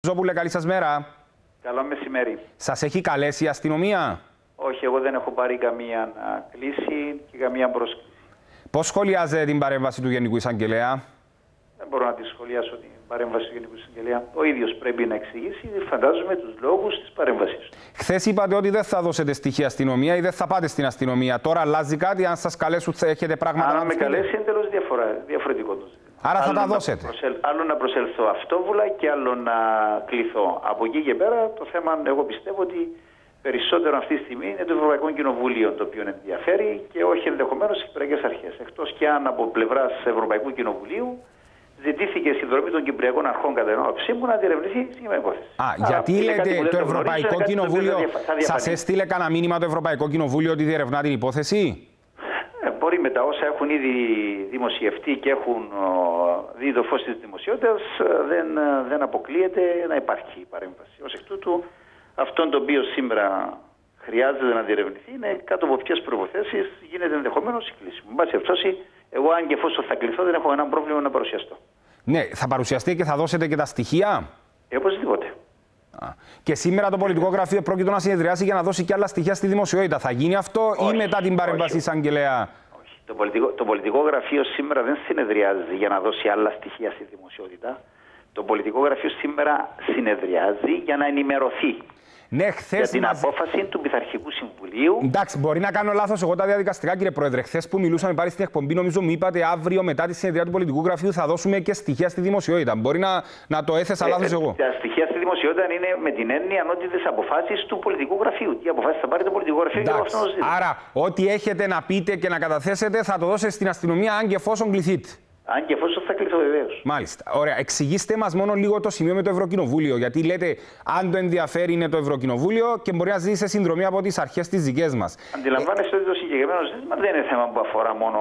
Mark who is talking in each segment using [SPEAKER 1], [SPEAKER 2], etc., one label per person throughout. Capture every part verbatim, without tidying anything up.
[SPEAKER 1] Ζόπουλε, καλή σας μέρα.
[SPEAKER 2] Καλό μεσημέρι.
[SPEAKER 1] Σας έχει καλέσει η αστυνομία?
[SPEAKER 2] Όχι, εγώ δεν έχω πάρει καμία κλήση και καμία πρόσκληση.
[SPEAKER 1] Πώς σχολιάζετε την παρέμβαση του Γενικού Εισαγγελέα?
[SPEAKER 2] Δεν μπορώ να τη σχολιάσω την παρέμβαση του Γενικού Εισαγγελέα. Ο ίδιος πρέπει να εξηγήσει, φαντάζομαι, τους λόγους της παρέμβασης.
[SPEAKER 1] Χθες είπατε ότι δεν θα δώσετε στοιχεία αστυνομία ή δεν θα πάτε στην αστυνομία. Τώρα αλλάζει κάτι? Αν σας καλέσουν, θα έχετε πράγματα
[SPEAKER 2] αν
[SPEAKER 1] να
[SPEAKER 2] με
[SPEAKER 1] πείτε?
[SPEAKER 2] καλέσει, είναι εντελώς διαφορετικό το ζήτημα.
[SPEAKER 1] Άρα θα
[SPEAKER 2] άλλο
[SPEAKER 1] τα
[SPEAKER 2] να
[SPEAKER 1] δώσετε.
[SPEAKER 2] Προσελ... Άλλο να προσελθώ αυτόβουλα και άλλο να κληθώ. Από εκεί και πέρα το θέμα, εγώ πιστεύω ότι περισσότερο αυτή τη στιγμή είναι το Ευρωπαϊκό Κοινοβούλιο το οποίο ενδιαφέρει και όχι ενδεχομένως οι Κυπριακές Αρχές. Εκτός και αν από πλευράς Ευρωπαϊκού Κοινοβουλίου ζητήθηκε συνδρομή των Κυπριακών Αρχών, κατά την άποψή μου, να διερευνηθεί η συγκεκριμένη υπόθεση.
[SPEAKER 1] Α,
[SPEAKER 2] Άρα,
[SPEAKER 1] γιατί λέτε το Ευρωπαϊκό Κοινοβούλιο, σας
[SPEAKER 2] έστειλε
[SPEAKER 1] έστειλε κανένα μήνυμα το Ευρωπαϊκό Κοινοβούλιο ότι διερευνά την υπόθεση?
[SPEAKER 2] Ε, μπορεί με τα όσα έχουν ήδη δημοσιευτεί και έχουν ο, δει το φως της δημοσιότητας, δεν, δεν αποκλείεται να υπάρχει παρέμβαση. Ως εκ τούτου, αυτό το οποίο σήμερα χρειάζεται να διερευνηθεί είναι κάτω από ποιες προϋποθέσεις γίνεται ενδεχομένως η κλήση μου. Εν πάση περιπτώσει, εγώ αν και εφόσον θα κληθώ, δεν έχω κανένα πρόβλημα να παρουσιαστώ.
[SPEAKER 1] Ναι, θα παρουσιαστεί και θα δώσετε και τα στοιχεία.
[SPEAKER 2] Ε, οπωσδήποτε.
[SPEAKER 1] Α. Και σήμερα το πολιτικό γραφείο πρόκειται να συνεδριάσει για να δώσει και άλλα στοιχεία στη δημοσιότητα. Θα γίνει αυτό
[SPEAKER 2] όχι,
[SPEAKER 1] ή μετά την παρέμβαση εισαγγελέα?
[SPEAKER 2] Όχι. Το πολιτικό, το πολιτικό γραφείο σήμερα δεν συνεδριάζει για να δώσει άλλα στοιχεία στη δημοσιότητα. Το πολιτικό γραφείο σήμερα συνεδριάζει για να ενημερωθεί.
[SPEAKER 1] Ναι, χθες
[SPEAKER 2] για την
[SPEAKER 1] μας...
[SPEAKER 2] απόφαση του Πειθαρχικού Συμβουλίου.
[SPEAKER 1] Εντάξει, μπορεί να κάνω λάθος εγώ τα διαδικαστικά, κύριε Πρόεδρε. Χθες που μιλούσαμε πάλι στην εκπομπή, νομίζω μου είπατε αύριο μετά τη συνεδρία του πολιτικού γραφείου θα δώσουμε και στοιχεία στη δημοσιότητα. Μπορεί να, να το έθεσα
[SPEAKER 2] ε,
[SPEAKER 1] λάθος
[SPEAKER 2] ε,
[SPEAKER 1] εγώ.
[SPEAKER 2] Τα στοιχεία στη δημοσιότητα είναι με την έννοια ότι τις αποφάσεις του πολιτικού γραφείου. Τι αποφάσεις θα πάρει το πολιτικό γραφείο για αυτό το ζήτημα.
[SPEAKER 1] Άρα, ό,τι έχετε να πείτε και να καταθέσετε θα το δώσετε στην αστυνομία, αν και εφόσον κληθείτε.
[SPEAKER 2] Αν και εφόσον θα κληθώ, βεβαίως.
[SPEAKER 1] Μάλιστα. Ωραία. Εξηγήστε μας μόνο λίγο το σημείο με το Ευρωκοινοβούλιο. Γιατί λέτε, αν το ενδιαφέρει είναι το Ευρωκοινοβούλιο και μπορεί να ζήσει συνδρομή από τις αρχές τις δικές μας.
[SPEAKER 2] Αντιλαμβάνεστε ότι το συγκεκριμένο ζήτημα δεν είναι θέμα που αφορά μόνο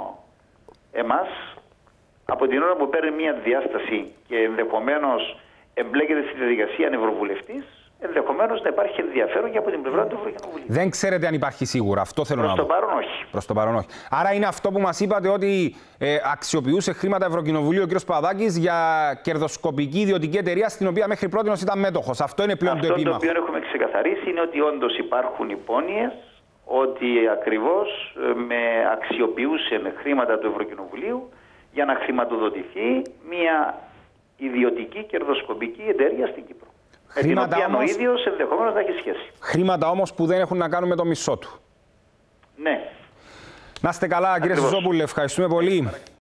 [SPEAKER 2] εμάς. Από την ώρα που παίρνει μια διάσταση και ενδεχομένως εμπλέκεται στη διαδικασία ευρωβουλευτής, ενδεχομένως να υπάρχει ενδιαφέρον και από την πλευρά του Ευρωκοινοβουλίου.
[SPEAKER 1] Δεν ξέρετε αν υπάρχει σίγουρα. Αυτό θέλω
[SPEAKER 2] Προς
[SPEAKER 1] να πω.
[SPEAKER 2] Προς το παρόν όχι.
[SPEAKER 1] Προς το παρόν όχι. Άρα είναι αυτό που μας είπατε ότι ε, αξιοποιούσε χρήματα Ευρωκοινοβουλίου ο κ. Παπαδάκης για κερδοσκοπική ιδιωτική εταιρεία στην οποία μέχρι πρώτη ήταν μέτοχος. Αυτό είναι πλέον
[SPEAKER 2] αυτό
[SPEAKER 1] το επίμαχο.
[SPEAKER 2] Αυτό το οποίο έχουμε ξεκαθαρίσει είναι ότι όντως υπάρχουν υπόνοιες ότι ακριβώς με αξιοποιούσε με χρήματα του Ευρωκοινοβουλίου για να χρηματοδοτηθεί μια ιδιωτική κερδοσκοπική εταιρεία στην Κύπρο.
[SPEAKER 1] Χρήματα
[SPEAKER 2] με την οποία
[SPEAKER 1] όμως...
[SPEAKER 2] ο ίδιος ενδεχομένως να έχει σχέση.
[SPEAKER 1] Χρήματα όμως που δεν έχουν να κάνουν με το μισό του.
[SPEAKER 2] Ναι.
[SPEAKER 1] Να είστε καλά, κύριε Ζόπουλε. Ευχαριστούμε πολύ.